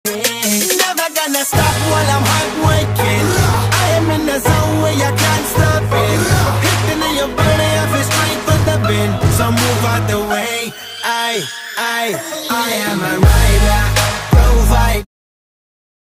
Never gonna stop while I'm hard working. I am in the zone where you can't stop it. Hitting in your body, I feel straight for the bin. So move out the way. I am a rider.